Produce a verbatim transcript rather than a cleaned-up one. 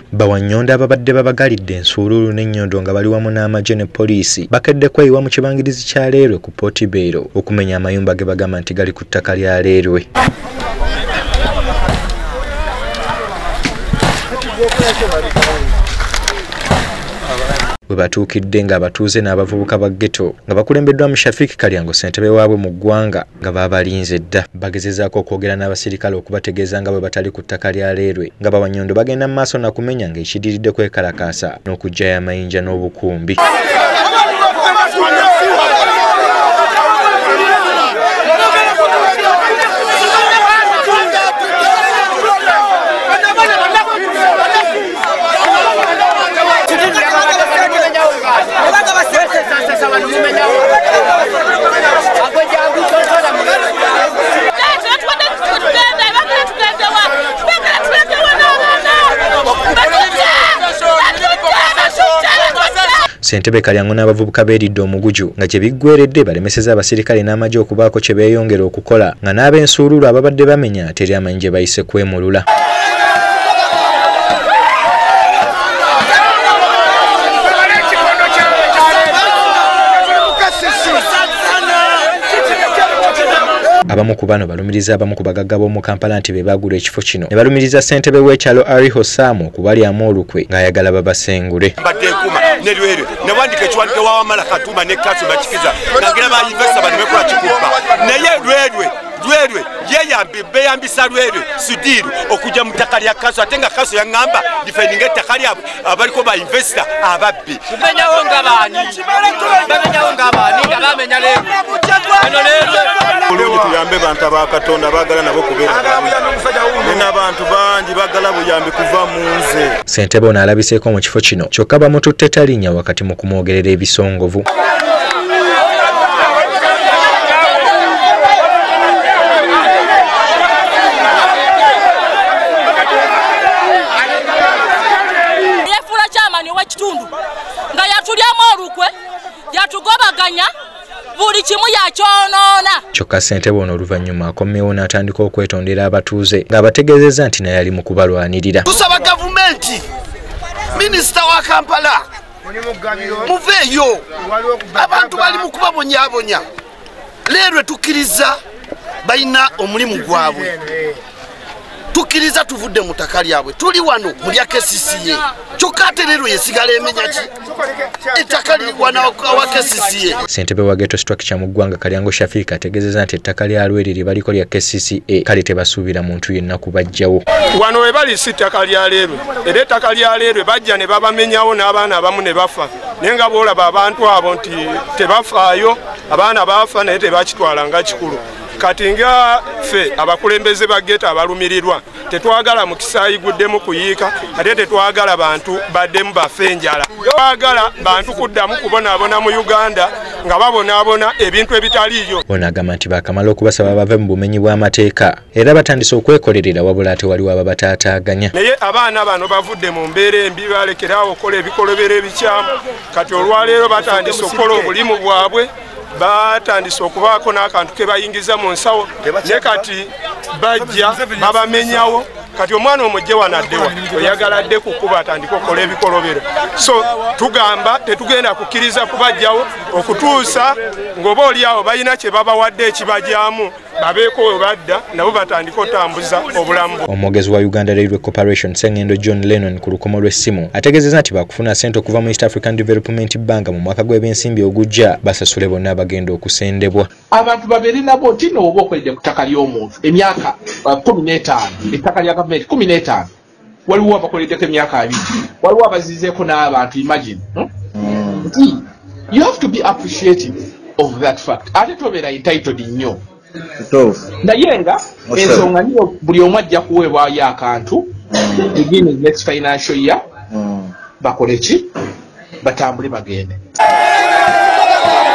Bawanyonda ababadde babagalidde ensuululu n'ennyondo nga bali wamu n'amagye ne poliisi bakedde kweyiwa mu kibangirizi kya Leerwe ku Portibero okumenya amayumba ge bagamba nti gali ku ttaka lya Leerwe. Bwe batuukidde ng'abatuuze n'abavubuka ba ghetto nga bakulembeddwamu Shafik Kalyango ssentebe waabwe mu ggwanga nga babalinze dda bagezezaako okwogera n'abasirikale okubategeeza nga bwe batali ku ttaka lya Leerwe nga Bawannyondo bagenda mu maaso na kumenya ng'ekidiridde kwekalakaasa n'okuggyayo amayinja n'obukumbi. Ssentebe Kalyango n'abavubuka beeridde omuguju nga gye biggweredde balemeseza abasirikale n'amagye okubaako kye beeyongera okukola nga n'ab'ensuululu ababadde bamenya teri amanyi gye bayise kwemulula. Abamu ku bano balumiriza abamu ku bagagga b'omu Kampala nti be baagula ekifo kino ne balumiriza ssentebe w'ekyalo Ariho Samu okubalyamu olukwe ng'ayagala babasengule. Nerwere nawandika ekiwandike wa Wamala Katuma ne Kasu bakikiza nagira ba investor bali bekola kikupa naye Rwerwe Rwerwe yeyambi beyambisa Rwerwe Sudiru okuja mu ttaka lya Kasu ate nga Kasu yangamba defending ettaka lyabwe abaliko ba investor ababbi kumenyawo ng'abaani bamenyawo ng'abaani nga bamenya leero eno leero bulungi tuyambe bantu aba Katonda baagala nabo kubeera n'abantu bangi baagala buyambi kuva mu nze. Ssentebe ono alabiseeko mu kifo kino kyokka bamututte talinnya wakati mu kumwogerera ebisongovu. Yefuula kyamani w'ekitundu nga yatulyamu olukwe yatugobaganya buli kimu yakyonoona. Kyokka ssentebe ono oluvannyuma akomyewo n'atandika okwetondera abatuuze ng'abategeezezza nti naye ali mu kubalwanirira. Tusaba gavumenti minisita wa Kampala muveeyo abantu bali mu kubabonyaabonya. Leerwe tukkiriza balina omulimu gwabwe tukkiriza tuvudde mu ttaka lyabwe tuli wano mu lya K C C A kyokka ate Leerwe yesigala emenya ki ettaka liri wana wa K C C A. Ssentebe wa ghetto structure mu ggwanga Kalyango Shafik ategeezezza nti ettaka lya Lweri libaliko lya K C C A kale tebasuubira muntu yenna kubajjawo. Wano we bali si ttaka lya Leerwe era ettaka lya Leerwe bajja ne babamenyawo n'abaana abamu ne bafa naye nga boolaba abantu abo nti tebafaayo abaana baafa naye tebakitwala nga kikulu. Kati nga ffe abakulembeze ba ghetto abalumirirwa tetwagala mu kisaayiguddemu kuyiika ate tetwagala bantu baddemu bafe enjala. Twagala bantu kuddamu kubonaabona mu Uganda nga babonaabona ebintu ebitaliiyo. Ono agamba nti baakamala okubasaba bave mu bumenyi bw'amateeka era batandise okwekolerera wabula ate waliwo ababataataaganya. Naye abaana bano bavudde mu mbeera embi balekerawo okukola ebikolobero ebikyamu kati olwaleero batandise okukola obulimu bwabwe batandise okubaako n'akantu ke bayingiza mu nsawo ne kati bajja babamenyawo kati omwana omujje wanaddewa oyagala dde kukuba atandika okukola ebikolobero. So tugamba tetugenda kukkiriza kubajjawo okutuusa ng'oba oliawo balina kye babawadde ekibajyamu babeeko we badda nabo batandika otambuza obulamu. Omwogezi wa Uganda Railway Corporation Sengendo John Lennon ku lukomo lw'essimu ategeezezza nti bakufuna ssente okuva mu East African Development Bank mu mwaka gw'ebyensimbi ogujja basasule bonna abagenda okusendebwa. Abantu babeere nabo nti n'oba okoledde ku ttaka ly'omuntu emyaka kumi n'etaano ettaka lya gavumenti kumi n'etaano waliwo abakoleddeko emyaka abiri waliwo abazizeeko n'abantu imagine nti you have to be appreciative of that fact ate tobeera entitled nnyo naye nga ensonga niyo buli omu ajja kuweebwayo akantu beginning next financial year bakole ki batambule bagende.